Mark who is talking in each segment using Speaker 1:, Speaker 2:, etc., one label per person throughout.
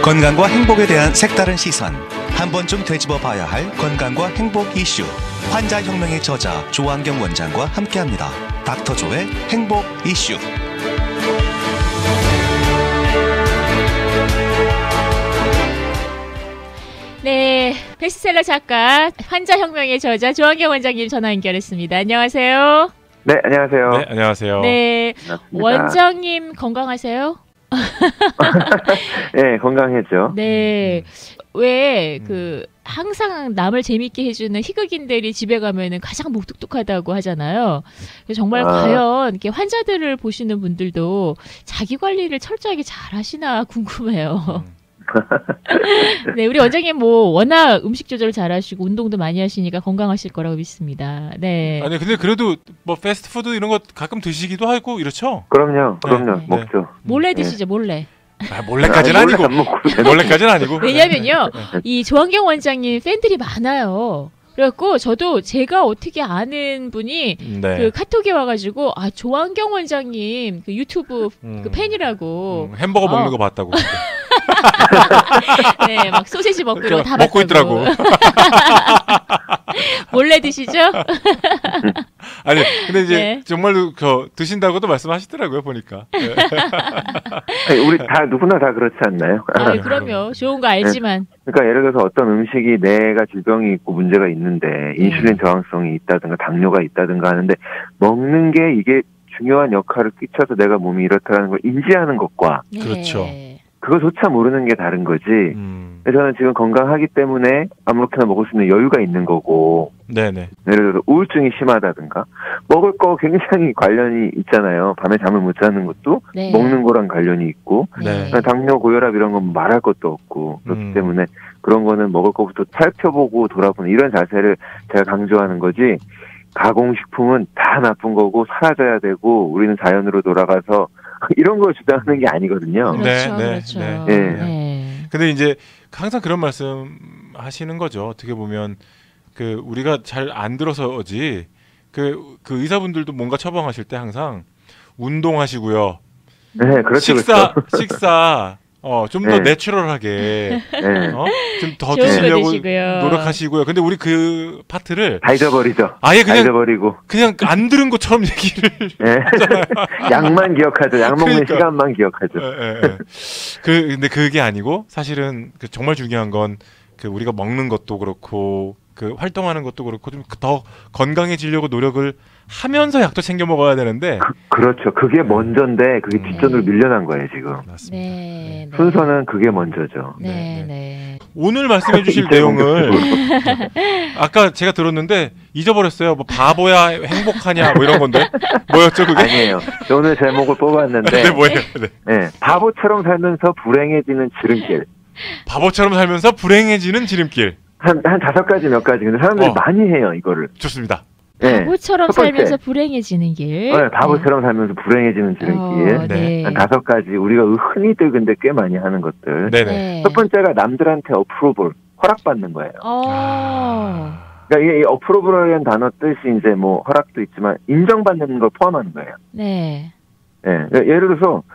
Speaker 1: 건강과 행복에 대한 색다른 시선, 한 번쯤 되짚어 봐야 할 건강과 행복 이슈. 환자혁명의 저자 조환경 원장과 함께합니다. 닥터조의 행복 이슈.
Speaker 2: 네, 베스트셀러 작가, 환자혁명의 저자 조환경 원장님 전화 연결했습니다. 안녕하세요.
Speaker 3: 네, 안녕하세요.
Speaker 4: 네, 안녕하세요.
Speaker 2: 네,
Speaker 3: 반갑습니다.
Speaker 2: 원장님 건강하세요?
Speaker 3: 네, 건강했죠.
Speaker 2: 네, 왜 항상 남을 재밌게 해주는 희극인들이 집에 가면은 가장 무뚝뚝하다고 하잖아요. 정말 과연 이렇게 환자들을 보시는 분들도 자기 관리를 철저하게 잘 하시나 궁금해요. 네, 우리 원장님 워낙 음식 조절 잘하시고 운동도 많이 하시니까 건강하실 거라고 믿습니다. 네.
Speaker 4: 아니 근데 그래도 뭐 패스트푸드 이런 거 가끔 드시기도 하고 이렇죠?
Speaker 3: 그럼요.
Speaker 2: 네.
Speaker 3: 먹죠.
Speaker 2: 몰래 드시죠, 몰래.
Speaker 4: 몰래까지는 아니고. 몰래까지는 아니고.
Speaker 2: 왜냐면요, 이 조환경 원장님 팬들이 많아요. 그래갖고 저도 제가 어떻게 아는 분이
Speaker 4: 네.
Speaker 2: 카톡에 와가지고 조환경 원장님 유튜브 팬이라고
Speaker 4: 햄버거 먹는 거 봤다고.
Speaker 2: 네, 막 소세지 먹고 이런 거 다
Speaker 4: 먹고 있더라고.
Speaker 2: 몰래 드시죠?
Speaker 4: 아니 근데 이제
Speaker 2: 네.
Speaker 4: 정말로 드신다고도 말씀하시더라고요 보니까. 네.
Speaker 3: 아니, 우리 다 누구나 다 그렇지 않나요?
Speaker 2: 그럼요. 좋은 거 알지만.
Speaker 3: 그러니까 예를 들어서 어떤 음식이 내가 질병이 있고 문제가 있는데 인슐린 저항성이 있다든가 당뇨가 있다든가 하는데 먹는 게 이게 중요한 역할을 끼쳐서 내가 몸이 이렇다는 걸 인지하는 것과
Speaker 2: 네.
Speaker 4: 그렇죠.
Speaker 3: 그거조차 모르는 게 다른 거지. 저는 지금 건강하기 때문에 아무렇게나 먹을 수 있는 여유가 있는 거고.
Speaker 4: 네네.
Speaker 3: 예를 들어 우울증이 심하다든가 먹을 거 굉장히 관련이 있잖아요. 밤에 잠을 못 자는 것도
Speaker 2: 네.
Speaker 3: 먹는 거랑 관련이 있고
Speaker 2: 네.
Speaker 3: 당뇨, 고혈압 이런 건 말할 것도 없고 그렇기 때문에 그런 거는 먹을 거부터 살펴보고 돌아보는 이런 자세를 제가 강조하는 거지. 가공식품은 다 나쁜 거고 사라져야 되고 우리는 자연으로 돌아가서 이런 걸 주장하는 게 아니거든요.
Speaker 2: 그렇죠,
Speaker 4: 네,
Speaker 2: 그렇죠.
Speaker 4: 네,
Speaker 3: 네.
Speaker 2: 네.
Speaker 4: 근데 이제 항상 그런 말씀 하시는 거죠. 어떻게 보면 우리가 잘 안 들어서지 그 의사분들도 뭔가 처방하실 때 항상 운동하시고요.
Speaker 3: 네, 그렇죠.
Speaker 4: 식사 좀 더
Speaker 3: 네.
Speaker 4: 내추럴하게
Speaker 3: 네.
Speaker 4: 좀 더
Speaker 2: 좋은 거
Speaker 4: 드시려고
Speaker 2: 드시고요.
Speaker 4: 노력하시고요. 근데 우리 그 파트를
Speaker 3: 다 잊어버리죠.
Speaker 4: 아예
Speaker 3: 다 잊어버리고.
Speaker 4: 그냥 안 들은 것처럼 얘기를
Speaker 3: 네. 약만 기억하죠. 약 먹는
Speaker 4: 그러니까.
Speaker 3: 시간만 기억하죠.
Speaker 4: 근데 그게 아니고 사실은 정말 중요한 건 우리가 먹는 것도 그렇고 활동하는 것도 그렇고 좀 더 건강해지려고 노력을 하면서 약도 챙겨 먹어야 되는데
Speaker 3: 그렇죠. 그게 먼저인데 그게 뒷전으로 밀려난 거예요 지금.
Speaker 4: 맞습니다.
Speaker 2: 네.
Speaker 3: 순서는 그게 먼저죠.
Speaker 2: 네, 네.
Speaker 4: 오늘 말씀해 주실 내용을 아까 제가 들었는데 잊어버렸어요. 뭐 바보야 행복하냐 뭐 이런 건데 뭐였죠 그게?
Speaker 3: 아니에요. 오늘 제목을 뽑았는데
Speaker 4: 네, 뭐예요? 네.
Speaker 3: 네, 바보처럼 살면서 불행해지는 지름길.
Speaker 4: 바보처럼 살면서 불행해지는 지름길.
Speaker 3: 한 5가지 몇 가지. 근데 사람들이 많이 해요 이거를.
Speaker 4: 좋습니다.
Speaker 3: 네.
Speaker 2: 바보처럼
Speaker 3: 첫 번째.
Speaker 2: 살면서 불행해지는 길.
Speaker 3: 네, 바보처럼 살면서 불행해지는 지름길.
Speaker 2: 네.
Speaker 3: 한 5가지 우리가 흔히들 근데 꽤 많이 하는 것들.
Speaker 4: 네네.
Speaker 2: 네.
Speaker 3: 첫 번째가 남들한테 어프로벌, 허락받는 거예요. 그러니까 이 어프로벌이라는 단어 뜻이 이제 뭐 허락도 있지만 인정받는 걸 포함하는 거예요.
Speaker 2: 네.
Speaker 3: 예, 예를 들어서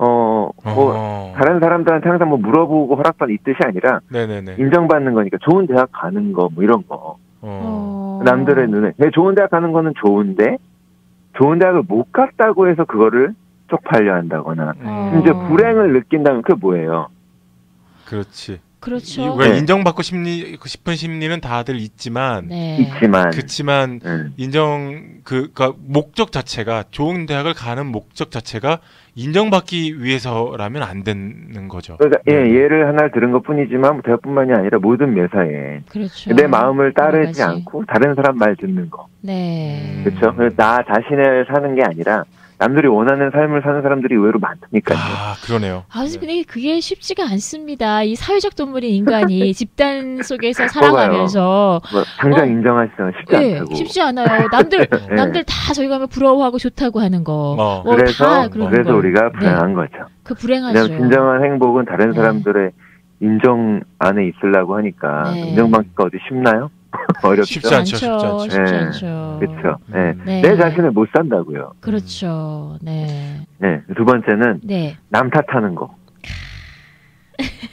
Speaker 3: 다른 사람들한테 항상 뭐 물어보고 허락받는 이 뜻이 아니라
Speaker 4: 네네네.
Speaker 3: 인정받는 거니까 좋은 대학 가는 거 뭐 이런 거. 남들의 눈에 좋은 대학 가는 거는 좋은데 좋은 대학을 못 갔다고 해서 그거를 쪽팔려 한다거나 심지어 불행을 느낀다면 그게 뭐예요?
Speaker 4: 그렇지.
Speaker 2: 그렇죠.
Speaker 4: 왜
Speaker 3: 네.
Speaker 4: 인정받고 싶은 심리는 다들 있지만
Speaker 2: 네.
Speaker 3: 있지만
Speaker 4: 그러니까 목적 자체가 좋은 대학을 가는 목적 자체가 인정받기 위해서라면 안 되는 거죠.
Speaker 3: 그러니까 예를 하나 들은 것뿐이지만 대학뿐만이 아니라 모든 매사에
Speaker 2: 그렇죠.
Speaker 3: 내 마음을 따르지
Speaker 2: 여러 가지.
Speaker 3: 않고 다른 사람 말 듣는 거.
Speaker 2: 네.
Speaker 3: 그렇죠. 나 자신을 사는 게 아니라 남들이 원하는 삶을 사는 사람들이 의외로 많으니까요.
Speaker 4: 그러네요.
Speaker 2: 근데 그게 쉽지가 않습니다. 이 사회적 동물인 인간이 집단 속에서 살아가면서
Speaker 3: 당장 인정하시면 쉽지 않다고.
Speaker 2: 쉽지 않아요. 남들 다 저희 가면 부러워하고 좋다고 하는 거.
Speaker 3: 그래서
Speaker 2: 거.
Speaker 3: 우리가 불행한 거죠.
Speaker 2: 그 불행하죠.
Speaker 3: 왜냐하면 진정한 행복은 다른 사람들의 인정 안에 있으려고 하니까 인정받기가 어디 쉽나요? 어렵죠.
Speaker 4: 쉽지 않죠.
Speaker 2: 쉽지 않죠.
Speaker 3: 그렇죠. 내 자신을 못 산다고요.
Speaker 2: 그렇죠. 네.
Speaker 3: 두 번째는
Speaker 2: 네.
Speaker 3: 남 탓하는 거.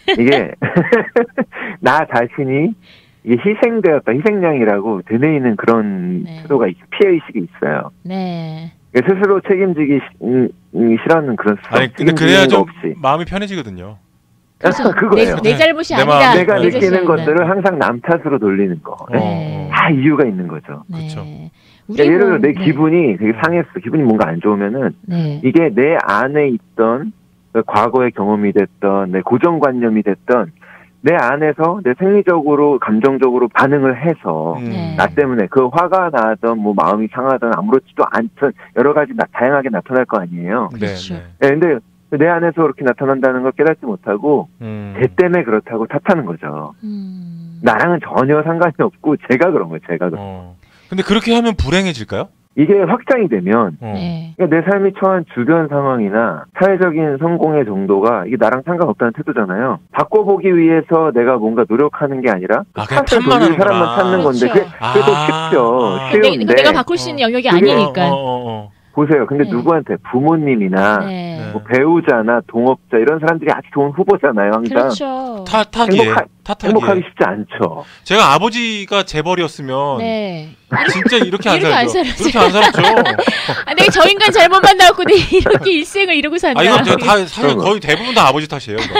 Speaker 3: 이게 나 자신이 이게 희생되었다, 희생양이라고 되뇌이는 그런
Speaker 2: 네.
Speaker 3: 태도가 피해의식이 있어요.
Speaker 2: 네.
Speaker 3: 스스로 책임지기 싫어하는 그런
Speaker 4: 아니 근데
Speaker 3: 책임지는
Speaker 4: 그래야
Speaker 3: 거
Speaker 4: 좀
Speaker 3: 없이.
Speaker 4: 마음이 편해지거든요.
Speaker 2: 그래서
Speaker 3: 그거예요.
Speaker 2: 내 잘못이
Speaker 4: 내
Speaker 2: 아니다.
Speaker 4: 마음.
Speaker 3: 내가
Speaker 2: 내 자신이
Speaker 3: 느끼는
Speaker 2: 아니다.
Speaker 3: 것들을 항상 남 탓으로 돌리는 거.
Speaker 2: 네.
Speaker 3: 다 이유가 있는 거죠.
Speaker 2: 네.
Speaker 4: 그쵸.
Speaker 2: 우리
Speaker 3: 예를 들어
Speaker 2: 뭐-
Speaker 3: 내
Speaker 2: 네.
Speaker 3: 기분이 되게 상했어. 기분이 뭔가 안 좋으면은
Speaker 2: 네.
Speaker 3: 이게 내 안에 있던 그 과거의 경험이 됐던 내 고정관념이 됐던 내 안에서 내 생리적으로 감정적으로 반응을 해서
Speaker 2: 네.
Speaker 3: 나 때문에 그 화가 나던 뭐 마음이 상하던 아무렇지도 않던 여러 가지 다양하게 나타날 거 아니에요.
Speaker 4: 네,
Speaker 2: 그렇죠.
Speaker 4: 네.
Speaker 3: 네, 근데 내 안에서 그렇게 나타난다는 걸 깨닫지 못하고 쟤 때문에 그렇다고 탓하는 거죠. 나랑은 전혀 상관이 없고 제가 그런 거예요. 제가 그런.
Speaker 4: 근데 그렇게 하면 불행해질까요?
Speaker 3: 이게 확장이 되면
Speaker 2: 네.
Speaker 3: 그러니까 내 삶이 처한 주변 상황이나 사회적인 성공의 정도가 이게 나랑 상관없다는 태도잖아요. 바꿔보기 위해서 내가 뭔가 노력하는 게 아니라
Speaker 4: 아, 그냥
Speaker 3: 탓을
Speaker 4: 탓만
Speaker 3: 돌리는 사람만
Speaker 4: 하는구나.
Speaker 3: 찾는 건데
Speaker 2: 그렇죠.
Speaker 3: 그게 더 쉽죠. 쉬운데
Speaker 2: 내가 바꿀 수 있는 영역이
Speaker 3: 그게-
Speaker 2: 아니니까.
Speaker 3: 보세요. 근데
Speaker 2: 네.
Speaker 3: 누구한테 부모님이나
Speaker 2: 네.
Speaker 3: 뭐 배우자나 동업자 이런 사람들이 아주 좋은 후보잖아요. 항상
Speaker 2: 그렇죠.
Speaker 4: 탓이에요. 탓하기에.
Speaker 3: 행복하기 쉽지 않죠.
Speaker 4: 제가 아버지가 재벌이었으면
Speaker 2: 네.
Speaker 4: 진짜 이렇게 안
Speaker 2: 이렇게 안
Speaker 4: 살죠.
Speaker 2: 살았죠.
Speaker 4: 이렇게 안 살았죠.
Speaker 2: 아, 내가 저 인간 잘못 만나고 내 이렇게 일생을 이러고 산다.
Speaker 4: 아 이건 다 사실 거의 대부분 다 아버지 탓이에요. 이거.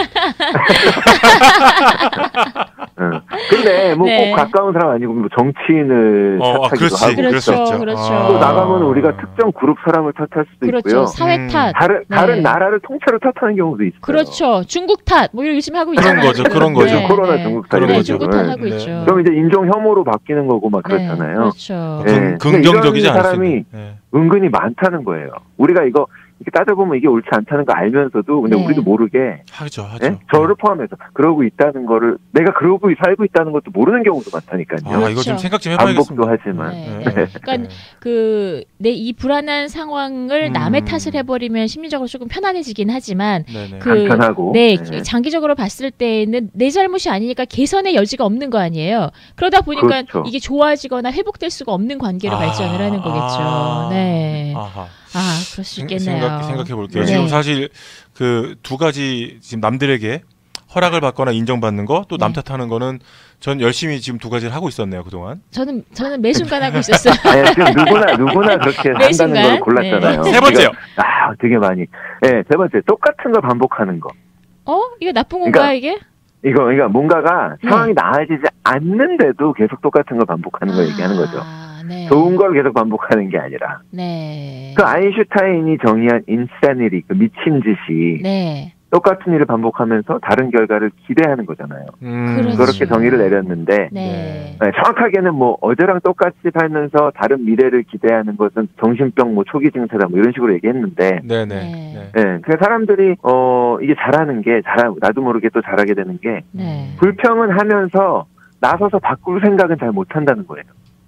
Speaker 3: 응. 근데 뭐 꼭
Speaker 2: 네.
Speaker 3: 가까운 사람 아니고 뭐 정치인을 탓하기도
Speaker 4: 그렇지.
Speaker 3: 하고
Speaker 4: 그럴 수
Speaker 2: 그렇죠,
Speaker 4: 있죠.
Speaker 2: 그렇죠.
Speaker 3: 또 나가면 우리가 특정 그룹 사람을 탓할 수도
Speaker 2: 그렇죠.
Speaker 3: 있고요.
Speaker 2: 사회 탓.
Speaker 3: 다른
Speaker 2: 네.
Speaker 3: 나라를 통째로 탓하는 경우도 있어요.
Speaker 2: 그렇죠. 중국 탓. 뭐 이런 요즘 하고 있잖아요.
Speaker 4: 그런 거죠.
Speaker 2: 네,
Speaker 3: 코로나
Speaker 2: 네.
Speaker 3: 중국 탓
Speaker 4: 그런
Speaker 3: 이런
Speaker 2: 네,
Speaker 4: 거죠.
Speaker 2: 중국
Speaker 3: 거죠.
Speaker 2: 탓 하고
Speaker 4: 네.
Speaker 2: 있죠.
Speaker 3: 그럼 이제 인종 혐오로 바뀌는 거고 막
Speaker 2: 네,
Speaker 3: 그렇잖아요.
Speaker 2: 그렇죠.
Speaker 3: 네.
Speaker 4: 긍정적이지
Speaker 3: 이런
Speaker 4: 않을 수
Speaker 3: 사람이
Speaker 4: 있는. 네.
Speaker 3: 은근히 많다는 거예요. 우리가 이거 이렇게 따져보면 이게 옳지 않다는 거 알면서도 근데
Speaker 2: 네.
Speaker 3: 우리도 모르게
Speaker 4: 하죠.
Speaker 3: 예? 저를 포함해서 그러고 있다는 거를 내가 그러고 살고 있다는 것도 모르는 경우도 많다니까요.
Speaker 4: 아 이거 좀
Speaker 2: 그렇죠.
Speaker 4: 생각 좀 해봐야겠습니다.
Speaker 3: 반복도 하지만
Speaker 2: 네.
Speaker 4: 네.
Speaker 2: 그러니까 그 내 이 불안한 상황을 남의
Speaker 4: 음.
Speaker 2: 탓을 해버리면 심리적으로 조금 편안해지긴 하지만
Speaker 4: 네네.
Speaker 2: 그
Speaker 3: 간편하고
Speaker 2: 네,
Speaker 3: 네.
Speaker 2: 장기적으로 봤을 때는 내 잘못이 아니니까 개선의 여지가 없는 거 아니에요. 그러다 보니까
Speaker 3: 그렇죠.
Speaker 2: 이게 좋아지거나 회복될 수가 없는 관계로 발전을 하는 거겠죠. 네.
Speaker 4: 아하.
Speaker 2: 그럴 수 있겠네요.
Speaker 4: 생각해 볼게요.
Speaker 2: 네.
Speaker 4: 지금 사실 그 두 가지 지금 남들에게 허락을 받거나 인정받는 거 또 남
Speaker 2: 네.
Speaker 4: 탓하는 거는 전 열심히 지금 두 가지를 하고 있었네요 그동안.
Speaker 2: 저는 매 순간 하고 있었어요.
Speaker 3: 네, 지금 누구나 그렇게
Speaker 2: 매
Speaker 3: 한다는
Speaker 2: 순간?
Speaker 3: 걸 골랐잖아요.
Speaker 4: 세 번째요.
Speaker 3: 되게 많이. 네, 세 번째 똑같은 걸 반복하는 거.
Speaker 2: 이거 나쁜 건가 이게?
Speaker 3: 그러니까 뭔가가
Speaker 2: 네.
Speaker 3: 상황이 나아지지 않는데도 계속 똑같은 걸 반복하는 걸 얘기하는 거죠.
Speaker 2: 네.
Speaker 3: 좋은 걸 계속 반복하는 게 아니라.
Speaker 2: 네.
Speaker 3: 그 아인슈타인이 정의한 인사니리, 그 미친 짓이
Speaker 2: 네.
Speaker 3: 똑같은 일을 반복하면서 다른 결과를 기대하는 거잖아요.
Speaker 2: 그렇죠.
Speaker 3: 그렇게 정의를 내렸는데
Speaker 2: 네.
Speaker 3: 네, 정확하게는 뭐 어제랑 똑같이 살면서 다른 미래를 기대하는 것은 정신병 뭐 초기 증세다 뭐 이런 식으로 얘기했는데
Speaker 4: 네네.
Speaker 2: 네.
Speaker 3: 네, 그 사람들이 이게 잘하는 게 나도 모르게 또 잘하게 되는 게
Speaker 2: 네.
Speaker 3: 불평은 하면서 나서서 바꿀 생각은 잘 못한다는 거예요.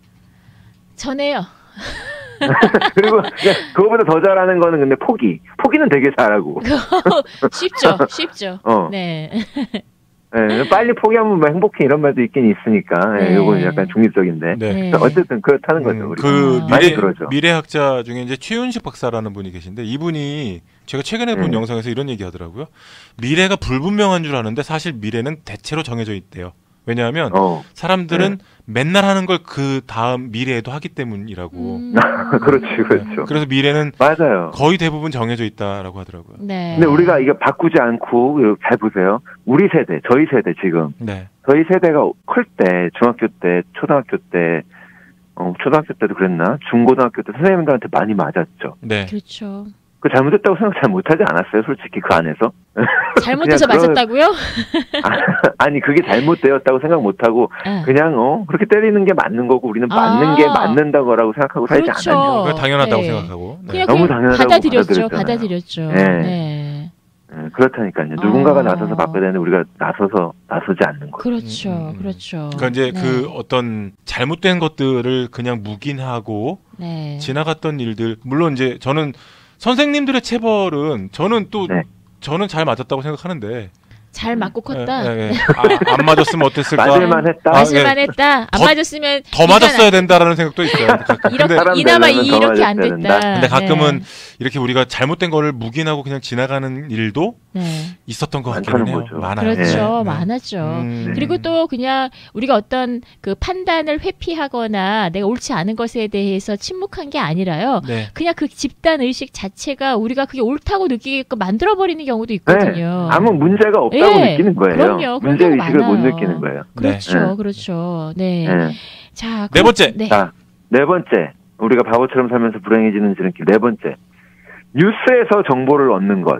Speaker 2: 전에요.
Speaker 3: 그리고 그거보다 더 잘하는 거는 근데 포기는 되게 잘하고.
Speaker 2: 쉽죠. 네.
Speaker 3: 네, 빨리 포기하면 뭐 행복해 이런 말도 있긴 있으니까
Speaker 2: 네.
Speaker 3: 이건 약간 중립적인데
Speaker 4: 네.
Speaker 3: 어쨌든 그렇다는 거죠. 우리가.
Speaker 4: 그
Speaker 3: 많이 그러죠.
Speaker 4: 미래학자 중에 이제 최윤식 박사라는 분이 계신데 이분이 제가 최근에 본 영상에서 이런 얘기 하더라고요. 미래가 불분명한 줄 아는데 사실 미래는 대체로 정해져 있대요. 왜냐하면 사람들은 맨날 하는 걸 그 다음 미래에도 하기 때문이라고.
Speaker 3: 그렇죠.
Speaker 4: 그래서 미래는
Speaker 3: 맞아요.
Speaker 4: 거의 대부분 정해져 있다라고 하더라고요.
Speaker 2: 네.
Speaker 3: 근데 우리가 이거 바꾸지 않고 잘 보세요. 우리 세대, 저희 세대 지금
Speaker 4: 네.
Speaker 3: 저희 세대가 클 때 중학교 때, 초등학교 때, 초등학교 때도 그랬나? 중고등학교 때 선생님들한테 많이 맞았죠.
Speaker 4: 네.
Speaker 2: 그렇죠.
Speaker 3: 그 잘못했다고 생각 잘 못하지 않았어요, 솔직히 그 안에서.
Speaker 2: 잘못해서
Speaker 3: 그냥
Speaker 2: 맞았다고요?
Speaker 3: 아니 그게 잘못되었다고 생각 못하고 그냥 그렇게 때리는 게 맞는 거고 우리는 맞는 게 맞는다거라고 생각하고 살지
Speaker 2: 그렇죠.
Speaker 3: 않았냐.
Speaker 4: 그거 당연하다고
Speaker 2: 네.
Speaker 4: 생각하고. 네.
Speaker 2: 그냥
Speaker 3: 너무 당연하다고
Speaker 2: 받아들였죠.
Speaker 3: 네.
Speaker 2: 네.
Speaker 3: 그렇다니까요. 누군가가 나서서 바꿔야 되는데 우리가 나서지 않는 거예요.
Speaker 2: 그렇죠. 그렇죠.
Speaker 4: 그러니까 이제
Speaker 2: 네.
Speaker 4: 그 어떤 잘못된 것들을 그냥 묵인하고
Speaker 2: 네.
Speaker 4: 지나갔던 일들 물론 이제 저는 선생님들의 체벌은 저는 또
Speaker 3: 네.
Speaker 4: 저는 잘 맞았다고 생각하는데
Speaker 2: 잘 맞고 컸다.
Speaker 4: 예, 예. 안 맞았으면 어땠을까?
Speaker 3: 맞을만 했다.
Speaker 2: 맞을만
Speaker 4: 예.
Speaker 2: 했다. 안 맞았으면
Speaker 4: 더 맞았어야 된다라는 생각도 있어요. 근데,
Speaker 2: 이나마
Speaker 3: 되려면 더
Speaker 2: 이렇게 안
Speaker 3: 맞았어야
Speaker 2: 됐다.
Speaker 4: 근데 가끔은 이렇게 우리가 잘못된 거를 묵인하고 그냥 지나가는 일도
Speaker 2: 네.
Speaker 4: 있었던 것 같기는
Speaker 3: 많다는
Speaker 4: 해요.
Speaker 3: 거죠.
Speaker 4: 많아요.
Speaker 2: 그렇죠.
Speaker 4: 네.
Speaker 2: 많았죠.
Speaker 3: 네.
Speaker 2: 그리고 또 그냥 우리가 어떤 그 판단을 회피하거나 내가 옳지 않은 것에 대해서 침묵한 게 아니라요.
Speaker 4: 네.
Speaker 2: 그냥 그 집단 의식 자체가 우리가 그게 옳다고 느끼게끔 만들어버리는 경우도 있거든요.
Speaker 3: 아무 문제가 없다고
Speaker 2: 예,
Speaker 3: 느끼는 거예요.
Speaker 2: 그럼요. 그런
Speaker 3: 문제
Speaker 2: 경우
Speaker 3: 의식을 못
Speaker 2: 많아요.
Speaker 3: 느끼는 거예요.
Speaker 2: 그렇죠.
Speaker 3: 네.
Speaker 2: 그렇죠. 네.
Speaker 3: 네.
Speaker 2: 자,
Speaker 4: 네 번째.
Speaker 2: 네.
Speaker 3: 자, 네 번째. 우리가 바보처럼 살면서 불행해지는 지름길. 네 번째. 뉴스에서 정보를 얻는 것.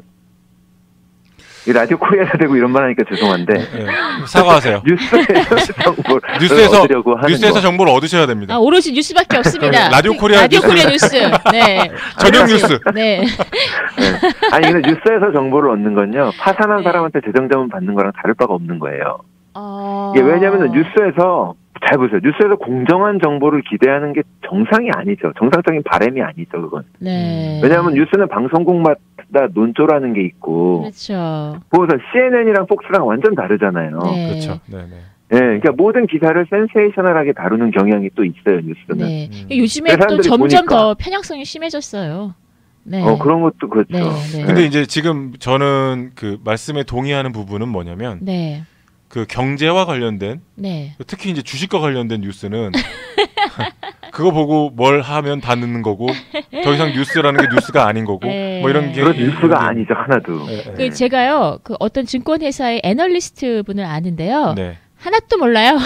Speaker 3: 이 라디오 코리아에서 되고 이런 말 하니까 죄송한데.
Speaker 4: 네. 사과하세요.
Speaker 3: 뉴스에서 정보를
Speaker 4: 뉴스에서
Speaker 3: 얻으려고 하는
Speaker 4: 뉴스에서
Speaker 3: 거.
Speaker 4: 정보를 얻으셔야 됩니다.
Speaker 2: 오로지 뉴스밖에 없습니다.
Speaker 4: 라디오 코리아
Speaker 2: 라디오 코리아 뉴스. 네.
Speaker 4: 전용 뉴스.
Speaker 2: 네.
Speaker 3: 네. 아니 근데 뉴스에서 정보를 얻는 건요. 파산한 사람한테 재정자문 받는 거랑 다를 바가 없는 거예요. 이게 왜냐하면 뉴스에서 잘 보세요. 뉴스에서 공정한 정보를 기대하는 게 정상이 아니죠. 정상적인 바람이 아니죠. 그건.
Speaker 2: 네.
Speaker 3: 왜냐하면 뉴스는 방송국마다 논조라는 게 있고
Speaker 2: 그렇죠.
Speaker 3: 보면서 CNN이랑 폭스랑 완전 다르잖아요.
Speaker 2: 네.
Speaker 4: 그렇죠. 네, 네.
Speaker 3: 예, 그러니까 모든 기사를 센세이셔널하게 다루는 경향이 또 있어요. 뉴스는.
Speaker 2: 네.
Speaker 4: 음.
Speaker 2: 요즘에 또
Speaker 3: 사람들이
Speaker 2: 점점
Speaker 3: 보니까.
Speaker 2: 더 편향성이 심해졌어요. 네.
Speaker 3: 그런 것도 그렇죠.
Speaker 2: 네. 네.
Speaker 4: 근데 이제 지금 저는 그 말씀에 동의하는 부분은 뭐냐면
Speaker 2: 네.
Speaker 4: 그 경제와 관련된
Speaker 2: 네.
Speaker 4: 특히 이제 주식과 관련된 뉴스는 그거 보고 뭘 하면 다 넣는 거고 더 이상 뉴스라는 게 뉴스가 아닌 거고
Speaker 2: 네.
Speaker 4: 뭐 이런 게
Speaker 3: 그런 뉴스가 아니죠. 하나도.
Speaker 4: 네, 네.
Speaker 2: 그 제가요 그 어떤 증권회사의 애널리스트 분을 아는데요.
Speaker 4: 네.
Speaker 2: 하나도 몰라요.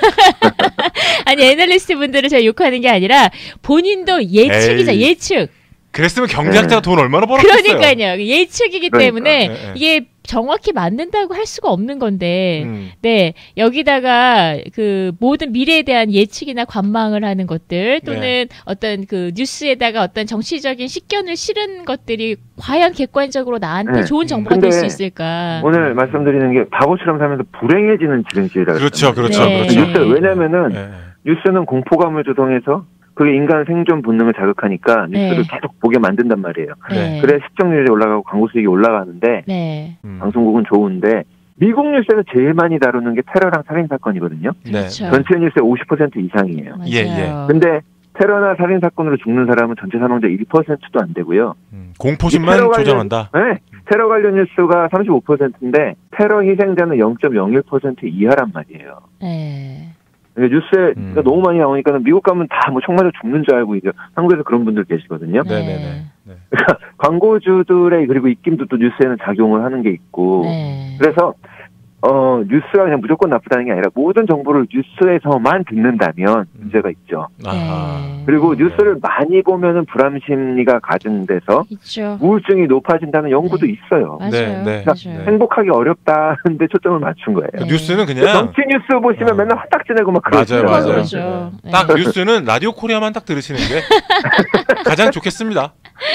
Speaker 2: 아니 애널리스트 분들을 제가 욕하는 게 아니라 본인도 예측이죠.
Speaker 4: 에이.
Speaker 2: 예측.
Speaker 4: 그랬으면 경제학자가 돈 얼마나 벌었겠어요.
Speaker 2: 그러니까요. 예측이기
Speaker 3: 그러니까.
Speaker 2: 때문에
Speaker 4: 네, 네.
Speaker 2: 이게 정확히 맞는다고 할 수가 없는 건데,
Speaker 4: 음.
Speaker 2: 네 여기다가 그 모든 미래에 대한 예측이나 관망을 하는 것들 또는
Speaker 4: 네.
Speaker 2: 어떤 그 뉴스에다가 어떤 정치적인 식견을 실은 것들이 과연 객관적으로 나한테
Speaker 3: 네.
Speaker 2: 좋은 정보가
Speaker 3: 근데
Speaker 2: 될 수 있을까?
Speaker 3: 오늘 말씀드리는 게 바보처럼 살면서 불행해지는 지름길이라고.
Speaker 4: 그렇죠, 그렇죠,
Speaker 2: 네.
Speaker 4: 그렇죠.
Speaker 3: 뉴스 왜냐면은
Speaker 4: 네.
Speaker 3: 뉴스는 공포감을 조성해서 그게 인간 생존 본능을 자극하니까 뉴스를
Speaker 2: 네.
Speaker 3: 계속 보게 만든단 말이에요.
Speaker 2: 네.
Speaker 3: 그래 시청률이 올라가고 광고 수익이 올라가는데
Speaker 2: 네.
Speaker 3: 방송국은 좋은데 미국 뉴스에서 제일 많이 다루는 게 테러랑 살인 사건이거든요.
Speaker 4: 네.
Speaker 2: 그렇죠.
Speaker 3: 전체 뉴스의 50% 이상이에요.
Speaker 2: 맞아요.
Speaker 4: 예, 예.
Speaker 3: 근데 테러나 살인 사건으로 죽는 사람은 전체 사망자 1%도 안 되고요.
Speaker 4: 공포심만
Speaker 3: 테러 관련-
Speaker 4: 조장한다.
Speaker 3: 네. 테러 관련 뉴스가 35%인데 테러 희생자는 0.01% 이하란 말이에요.
Speaker 2: 네.
Speaker 3: 그러니까 뉴스가 너무 많이 나오니까 미국 가면 다 뭐 총 맞아 죽는 줄 알고 이제 한국에서 그런 분들 계시거든요.
Speaker 2: 네.
Speaker 4: 네네네. 네.
Speaker 3: 그러니까 광고주들의 그리고 입김도 또 뉴스에는 작용을 하는 게 있고
Speaker 2: 네.
Speaker 3: 그래서 뉴스가 그냥 무조건 나쁘다는 게 아니라 모든 정보를 뉴스에서만 듣는다면 문제가 있죠.
Speaker 4: 아하.
Speaker 2: 네.
Speaker 3: 그리고 뉴스를 많이 보면은 불안 심리가 가중돼서
Speaker 2: 있죠.
Speaker 3: 우울증이 높아진다는 연구도
Speaker 2: 네.
Speaker 3: 있어요.
Speaker 2: 맞아요.
Speaker 4: 네, 네.
Speaker 2: 맞아요.
Speaker 3: 행복하기 어렵다는데 초점을 맞춘 거예요.
Speaker 2: 네.
Speaker 4: 뉴스는 그냥
Speaker 3: 정치 뉴스 보시면 맨날 화딱지 내고 막
Speaker 4: 맞아요,
Speaker 3: 그러시더라고요.
Speaker 4: 맞아요.
Speaker 2: 그렇죠. 네.
Speaker 4: 딱 뉴스는 라디오 코리아만 딱 들으시는 게 가장 좋겠습니다.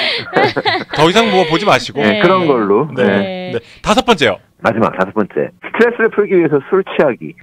Speaker 4: 더 이상 뭐 보지 마시고.
Speaker 3: 네, 그런 걸로.
Speaker 4: 네.
Speaker 2: 네.
Speaker 4: 네. 다섯 번째요.
Speaker 3: 마지막 다섯 번째. 스트레스를 풀기 위해서 술 취하기.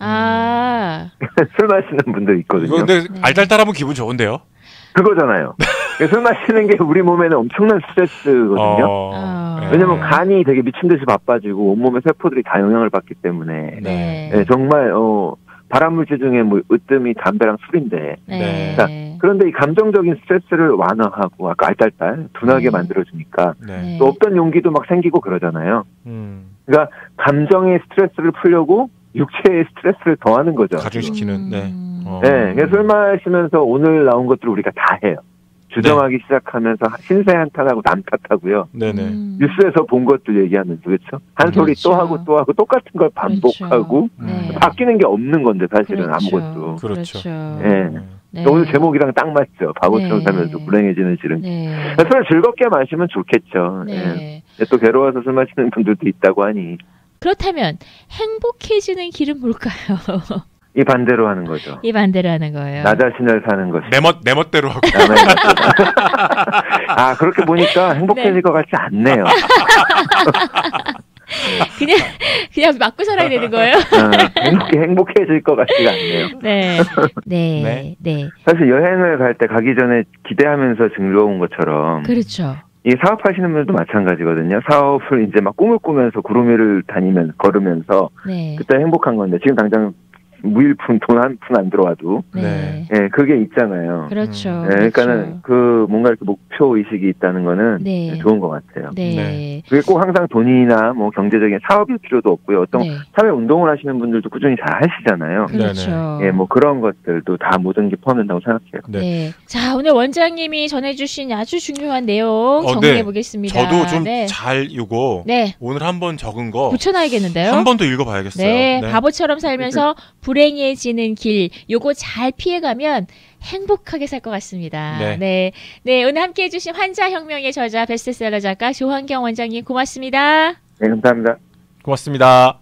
Speaker 2: 아,
Speaker 3: 술 마시는 분들 있거든요.
Speaker 4: 이거 근데
Speaker 2: 네.
Speaker 4: 알딸딸하면 기분 좋은데요.
Speaker 3: 그거잖아요. 술 마시는 게 우리 몸에는 엄청난 스트레스거든요.
Speaker 2: 아.
Speaker 3: 왜냐면 간이 되게 미친 듯이 바빠지고 온몸의 세포들이 다 영향을 받기 때문에
Speaker 2: 네.
Speaker 3: 네, 정말 발암물질 중에 뭐 으뜸이 담배랑 술인데
Speaker 2: 네.
Speaker 3: 자, 그런데 이 감정적인 스트레스를 완화하고 아까 알딸딸 둔하게
Speaker 2: 네.
Speaker 3: 만들어주니까
Speaker 4: 네.
Speaker 3: 또 없던 용기도 막 생기고 그러잖아요.
Speaker 4: 음.
Speaker 3: 그러니까 감정의 스트레스를 풀려고 육체의 스트레스를 더하는 거죠.
Speaker 4: 가중시키는. 네.
Speaker 3: 네, 그래서 술 마시면서 오늘 나온 것들을 우리가 다 해요. 주정하기 시작하면서 신세 한탄하고 남 탓하고요.
Speaker 4: 네네.
Speaker 3: 뉴스에서 본 것들 얘기하면서 그렇죠. 한 소리
Speaker 2: 그렇죠.
Speaker 3: 또 하고 또 하고 똑같은 걸 반복하고
Speaker 2: 네.
Speaker 3: 바뀌는 게 없는 건데 사실은
Speaker 2: 그렇죠.
Speaker 3: 아무것도.
Speaker 4: 그렇죠.
Speaker 3: 예.
Speaker 2: 네.
Speaker 3: 오늘 제목이랑 딱 맞죠. 바보처럼
Speaker 2: 네.
Speaker 3: 살면서 불행해지는 지름.
Speaker 2: 네.
Speaker 3: 술 즐겁게 마시면 좋겠죠.
Speaker 2: 네.
Speaker 3: 예. 또 괴로워서 술 마시는 분들도 있다고 하니
Speaker 2: 그렇다면 행복해지는 길은 뭘까요?
Speaker 3: 이 반대로 하는 거죠.
Speaker 2: 이 반대로 하는 거예요.
Speaker 3: 나 자신을 사는 것이.
Speaker 4: 내 멋대로 하고.
Speaker 3: 남의 아 그렇게 보니까 행복해질
Speaker 2: 네.
Speaker 3: 것 같지 않네요.
Speaker 2: 그냥 맞고 살아야 되는 거예요?
Speaker 3: 행복해질 것 같지가 않네요.
Speaker 2: 네. 네.
Speaker 4: 네.
Speaker 2: 네.
Speaker 3: 사실 여행을 갈 때 가기 전에 기대하면서 즐거운 것처럼
Speaker 2: 그렇죠.
Speaker 3: 이 사업하시는 분들도 마찬가지거든요. 사업을 이제 막 꿈을 꾸면서 구름 위를 걸으면서
Speaker 2: 네.
Speaker 3: 그때 행복한 건데 지금 당장 무일푼 돈 한 푼 안 들어와도
Speaker 2: 네.
Speaker 3: 예, 그게 있잖아요.
Speaker 2: 그렇죠.
Speaker 3: 예, 그러니까는
Speaker 2: 그렇죠.
Speaker 3: 그 뭔가 이렇게 목표 의식이 있다는 거는
Speaker 2: 네.
Speaker 3: 좋은 것 같아요.
Speaker 2: 네.
Speaker 4: 네.
Speaker 3: 그게 꼭 항상 돈이나 뭐 경제적인 사업일 필요도 없고요. 어떤
Speaker 2: 네.
Speaker 3: 사회 운동을 하시는 분들도 꾸준히 잘 하시잖아요.
Speaker 2: 그렇죠.
Speaker 3: 예, 뭐 그런 것들도 다 모든 게 포함된다고 생각해요.
Speaker 4: 네.
Speaker 2: 네. 자, 오늘 원장님이 전해주신 아주 중요한 내용 정리해
Speaker 4: 네.
Speaker 2: 보겠습니다.
Speaker 4: 저도 좀
Speaker 2: 네.
Speaker 4: 잘 이거
Speaker 2: 네.
Speaker 4: 오늘 한번 적은 거
Speaker 2: 붙여놔야겠는데요.
Speaker 4: 한 번 더 읽어봐야겠어요.
Speaker 2: 네, 바보처럼 살면서 불행해지는 길, 요거 잘 피해가면 행복하게 살 것 같습니다.
Speaker 4: 네.
Speaker 2: 네, 네, 오늘 함께해주신 환자혁명의 저자 베스트셀러 작가 조환경 원장님 고맙습니다.
Speaker 3: 네, 감사합니다.
Speaker 4: 고맙습니다.